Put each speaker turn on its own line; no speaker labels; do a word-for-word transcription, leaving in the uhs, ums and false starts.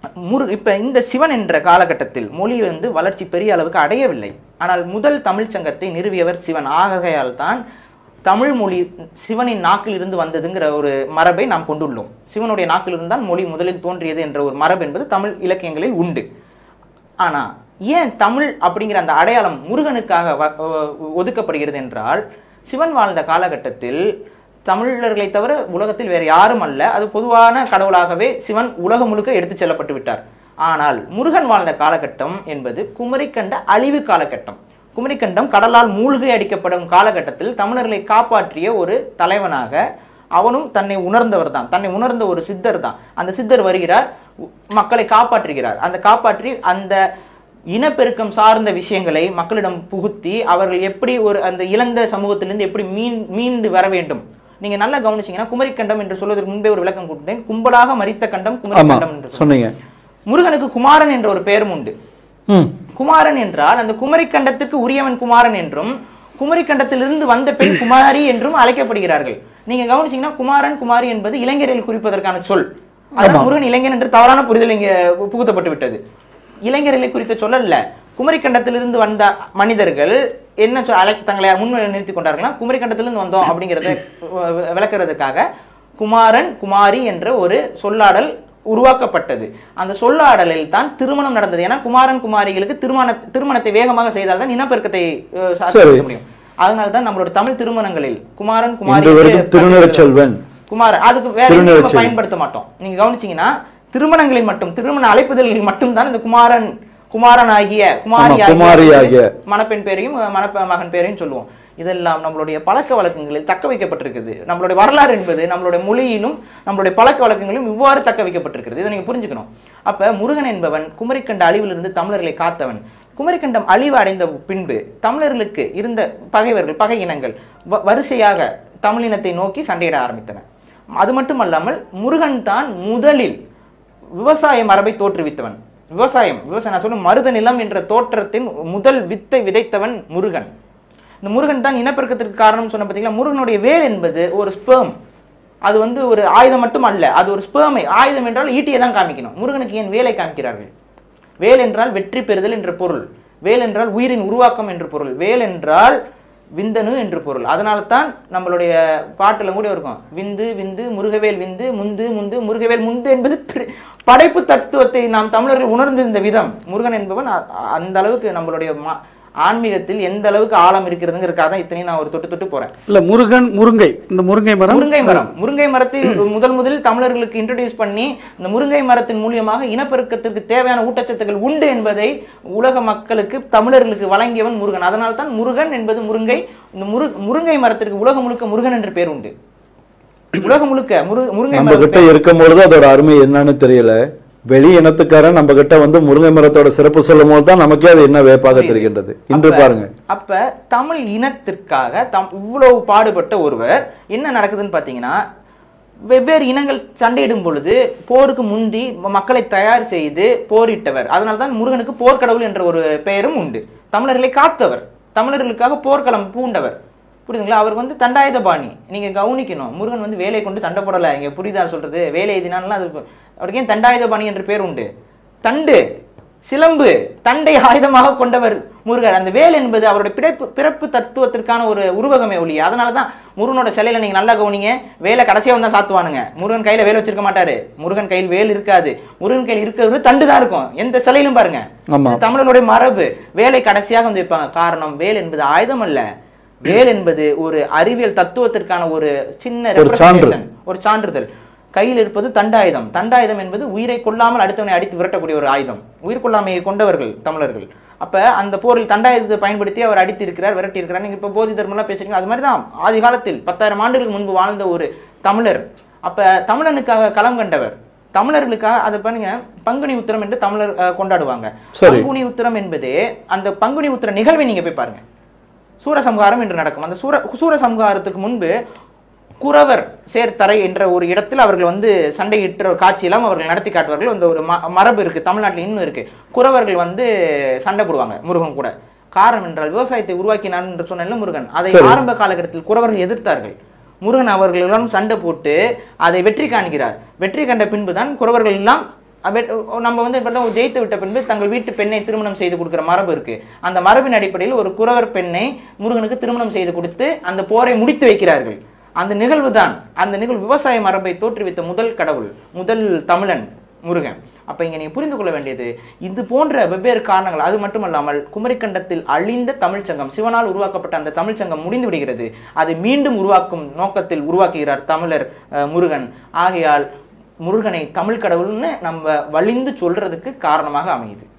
முரு இப்போ இந்த சிவன் என்ற காலகட்டத்தில் மொழி வந்து வளர்ச்சி பெரிய அளவுக்கு அடையவில்லை. ஆனால் முதல் தமிழ் சங்கத்தை நிறுவியவர் சிவன். ஆகையால் தான் தமிழ் மொழி சிவனின் நாக்கில் இருந்து வந்ததுங்கிற ஒரு மரபை நாம் கொண்டுள்ளோம். சிவனுடைய நாக்கில் இருந்தால் மொழி முதலில் தோன்றியது என்ற ஒரு மரபு என்பது தமிழ் இலக்கியங்களில் உண்டு. ஆனால் ஏன் தமிழ் அப்படிங்கிற அந்த அடையாளம் முருகனுக்காக ஒதுக்கப்படுகிறது என்றால், சிவன் வாழ்ந்த காலகட்டத்தில் தமிழர்களை தவிர உலகத்தில் வேறு யாரும் அல்ல, அது பொதுவான கடவுளாகவே சிவன் உலகம் முழுக்க எடுத்து செல்லப்பட்டு விட்டார். ஆனால் முருகன் வாழ்ந்த காலகட்டம் என்பது குமரிக்கண்ட அழிவு காலகட்டம். குமரிக்கண்டம் கடலால் மூழ்கி அடிக்கப்படும் காலகட்டத்தில் தமிழர்களை காப்பாற்றிய ஒரு தலைவனாக அவனும் தன்னை உணர்ந்தவர் தான், தன்னை உணர்ந்த ஒரு சித்தர் தான். அந்த சித்தர் வருகிறார், மக்களை காப்பாற்றுகிறார். அந்த காப்பாற்றி அந்த இனப்பெருக்கம் சார்ந்த விஷயங்களை மக்களிடம் புகுத்தி அவர்கள் எப்படி ஒரு அந்த இழந்த சமூகத்திலிருந்து எப்படி மீன் மீண்டு வர வேண்டும். நீங்க நல்லா கவனிச்சீங்கன்னா குமரிக்கண்டம் என்று சொல்வதற்கு முன்பே ஒரு விளக்கம் கொடுத்தேன். கும்பலாக மரித்த கண்டம் குமரிக்கண்டம் என்று சொன்னீங்க. முருகனுக்கு குமாரன் என்ற ஒரு பெயரும் உண்டு. குமாரன் என்றால் அந்த குமரிக்கண்டத்துக்கு உரியவன் குமாரன் என்றும், குமரிக்கண்டத்திலிருந்து வந்த பெண் குமாரி என்றும் அழைக்கப்படுகிறார்கள். நீங்க கவனிச்சீங்கன்னா குமாரன் குமாரி என்பது இளைஞர்கள் குறிப்பதற்கான சொல். அதான் முருகன் இளைஞன் என்று தவறான புரிதல் இங்க புகுத்தப்பட்டு விட்டது. இளைஞர்களை குறித்த சொல்லல்ல. குமரிக்கண்டத்திலிருந்து வந்த மனிதர்கள் என்ன அழை தங்களை முன் நிறுத்தி கொண்டார்கள்னா குமரிக்கண்டத்திலிருந்து வந்தோம் அப்படிங்கிறத விளக்குறதுக்காக குமாரன் குமாரி என்ற ஒரு சொல்லாடல் உருவாக்கப்பட்டது. அந்த சொல்லாடலில் தான் திருமணம் நடந்தது. ஏன்னா குமாரன் குமாரிகளுக்கு திருமண திருமணத்தை வேகமாக செய்தால் தான் இனப்பெருக்கத்தை சாதிக்க முடியும். அதனால்தான் நம்மளோட தமிழ் திருமணங்களில் குமாரன் குமாரி குமாரன் அதுக்கு வேற பயன்படுத்த மாட்டோம். நீங்க கவனிச்சீங்கன்னா திருமணங்களில் மட்டும் திருமண அழைப்புதல்களில் மட்டும் தான் இந்த குமாரன் குமாரன் ஆகிய குமாரி ஆகிய மணப்பெண் பேரையும் மணப்ப மகன் பேரையும் சொல்லுவோம். இதெல்லாம் நம்மளுடைய பழக்க வழக்கங்களில் தக்க வைக்கப்பட்டிருக்கிறது. நம்மளுடைய வரலாறு என்பது நம்மளுடைய மொழியிலும் நம்மளுடைய பழக்க வழக்கங்களிலும் இவ்வாறு தக்க வைக்கப்பட்டிருக்கிறது. இதை நீங்க புரிஞ்சுக்கணும். அப்ப முருகன் என்பவன் குமரிக்கண்ட அழிவிலிருந்து தமிழர்களை காத்தவன். குமரிக்கண்டம் அழிவு அடைந்த பின்பு தமிழர்களுக்கு இருந்த பகைவர்கள் பகை இனங்கள் வரிசையாக தமிழினத்தை நோக்கி சண்டையிட ஆரம்பித்தன. அது மட்டுமல்லாமல் முருகன் தான் முதலில் விவசாய மரபை தோற்றுவித்தவன். விவசாயம் விவசாயம் நான் சொல்லும் மருத நிலம் என்ற தோற்றத்தின் முதல் வித்தை விதைத்தவன் முருகன். இந்த முருகன் தான் இனப்பெருக்கத்திற்கு காரணம் சொன்ன பார்த்தீங்களா. முருகனுடைய வேல் என்பது ஒரு ஸ்பெர்ம். அது வந்து ஒரு ஆயுதம் மட்டும் அல்ல, அது ஒரு ஸ்பெர்மை. ஆயுதம் என்றால் ஈட்டியை தான் காமிக்கணும். முருகனுக்கு ஏன் வேலை காமிக்கிறார்கள்? வேல் என்றால் வெற்றி பெறுதல் என்ற பொருள். வேல் என்றால் உயிரின் உருவாக்கம் என்று பொருள். வேல் என்றால் விந்தனு என்று பொருள். அதனால தான் நம்மளுடைய பாட்டுல கூட இருக்கும், விந்து விந்து முருகவேல் விந்து முந்து முந்து முருகவேல் முந்து என்பது படைப்பு தத்துவத்தை நாம் தமிழர்கள் உணர்ந்திருந்த விதம். முருகன் என்பவன் அந்த அளவுக்கு நம்மளுடைய ஆன்மீகத்தில் எந்த அளவுக்கு ஆழம் இருக்கிறதுங்கிறதுக்காக தான் இத்தனையும் நான் ஒரு தொட்டு தொட்டு போறேன். இல்ல முருகன் முருங்கை இந்த முருங்கை மரம் முருங்கை மரம் முருங்கை மரத்தை முதல் முதலில் தமிழர்களுக்கு இன்ட்ரோடியூஸ் பண்ணி இந்த முருங்கை மரத்தின் மூலியமாக இனப்பெருக்கத்திற்கு தேவையான ஊட்டச்சத்துக்கள் உண்டு என்பதை உலக மக்களுக்கு தமிழர்களுக்கு வழங்கியவன் முருகன். அதனால தான் முருகன் என்பது முருங்கை. இந்த முரு முருங்கை மரத்திற்கு உலகம் முழுக்க முருகன் என்ற பேர் உண்டு. உலகம் முழுக்க முரு முருங்கை மரம் இருக்கும் பொழுது அதோட அருமை என்னன்னு தெரியல. வெளி இனத்துக்காரன் நம்ம கிட்ட வந்து முருங்கை மரத்தோட சிறப்பு சொல்லும் போது தான் நமக்கே அது என்ன வேப்பாக தெரிகின்றது. இன்று பாருங்க, அப்ப தமிழ் இனத்திற்காக தம் இவ்வளவு பாடுபட்ட ஒருவர் என்ன நடக்குதுன்னு பாத்தீங்கன்னா, வெவ்வேறு இனங்கள் சண்டையிடும் பொழுது போருக்கு முந்தி மக்களை தயார் செய்து போரிட்டவர். அதனால்தான் முருகனுக்கு போர்க்கடவுள் என்ற ஒரு பெயரும் உண்டு. தமிழர்களை காத்தவர், தமிழர்களுக்காக போர்க்களம் பூண்டவர். புரியுதுங்களா? அவர் வந்து தண்டாயுத பாணி. நீங்க கவனிக்கணும், முருகன் வந்து வேலை கொண்டு சண்டை போடல. இங்க புரியுதா சொல்றது? வேலை எதினாலாம் அது அவருக்கு ஏன் தண்டாயுத பாணி என்ற பேர் உண்டு? தண்டு சிலம்பு தண்டை ஆயுதமாக கொண்டவர் முருகர். அந்த வேல் என்பது அவருடைய பிறப்பு பிறப்பு தத்துவத்திற்கான ஒரு உருவகமே ஒளி. அதனாலதான் முருகனோட சிலையில நீங்க நல்லா கவனிங்க, வேலை கடைசியா வந்தா சாத்துவானுங்க. முருகன் கையில வேல் வச்சிருக்க மாட்டாரு. முருகன் கையில் வேல் இருக்காது. முருகன் கையில் இருக்கிறது தண்டு தான் இருக்கும். எந்த சிலையிலும் பாருங்க, தமிழர்களுடைய மரபு. வேலை கடைசியாக வந்து வைப்பாங்க. காரணம், வேல் என்பது ஆயுதம் அல்ல. வேல் என்பது ஒரு அறிவியல் தத்துவத்திற்கான ஒரு சின்ன ரெப்ரசன்டேஷன், ஒரு சான்றிதழ். கையில் இருப்பது தண்டாயுதம். தண்டாயுதம் என்பது உயிரை கொள்ளாமல் அடுத்தவனை அடித்து விரட்டக்கூடிய ஒரு ஆயுதம். உயிர் கொள்ளாமையை கொண்டவர்கள் தமிழர்கள். அப்ப அந்த போரில் தண்டாயுதத்தை பயன்படுத்தி அவர் அடித்து இருக்கிறார், விரட்டி இருக்கிறார். நீங்க இப்ப போதி தர்மம்லாம் பேசுறீங்க, அது மாதிரிதான் ஆதி காலத்தில் பத்தாயிரம் ஆண்டுகளுக்கு முன்பு வாழ்ந்த ஒரு தமிழர். அப்ப தமிழனுக்காக களம் கண்டவர். தமிழர்களுக்காக அதை பண்ணுங்க. பங்குனி உத்திரம் என்று தமிழர் கொண்டாடுவாங்க. பங்குனி உத்திரம் என்பது அந்த பங்குனி உத்திர நிகழ்வை நீங்க போய் பாருங்க. சூரசம்ஹாரம் என்று நடக்கும். அந்த சூர சூரசம்ஹாரத்துக்கு முன்பு குறவர் சேர்த்தரை என்ற ஒரு இடத்தில் அவர்கள் வந்து சண்டையிட்ட காட்சியெல்லாம் அவர்கள் நடத்தி காட்டுவார்கள். அந்த ஒரு மரபு இருக்கு தமிழ்நாட்டில், இன்னும் இருக்கு. குறவர்கள் வந்து சண்டை போடுவாங்க முருகன் கூட. காரணம் என்றால் விவசாயத்தை உருவாக்கினான் என்று சொன்ன முருகன். அதை ஆரம்ப காலகட்டத்தில் குறவர்கள் எதிர்த்தார்கள். முருகன் அவர்களிடம் சண்டை போட்டு அதை வெற்றி காண்கிறார். வெற்றி கண்ட பின்புதான் குறவர்கள் எல்லாம் நம்ம வந்து இப்போ ஜெயித்து விட்ட பின்பு தங்கள் வீட்டு பெண்ணை திருமணம் செய்து கொடுக்குற மரபு இருக்கு. அந்த மரபின் அடிப்படையில் ஒரு குறவர் பெண்ணை முருகனுக்கு திருமணம் செய்து கொடுத்து அந்த போரை முடித்து வைக்கிறார்கள். அந்த நிகழ்வு தான் அந்த நிகழ்வு விவசாய மரபை தோற்றுவித்த முதல் கடவுள், முதல் தமிழன் முருகன். அப்ப இங்க நீங்க புரிந்து கொள்ள வேண்டியது இது போன்ற வெவ்வேறு காரணங்கள். அது மட்டுமல்லாமல் குமரிக்கண்டத்தில் அழிந்த தமிழ்ச்சங்கம், சிவனால் உருவாக்கப்பட்ட அந்த தமிழ்ச்சங்கம் முடிந்து விடுகிறது. அதை மீண்டும் உருவாக்கும் நோக்கத்தில் உருவாக்குகிறார் தமிழர் முருகன். ஆகையால் முருகனை தமிழ் கடவுள்னு நம்ம வலிந்து சொல்றதுக்கு காரணமாக அமையுது.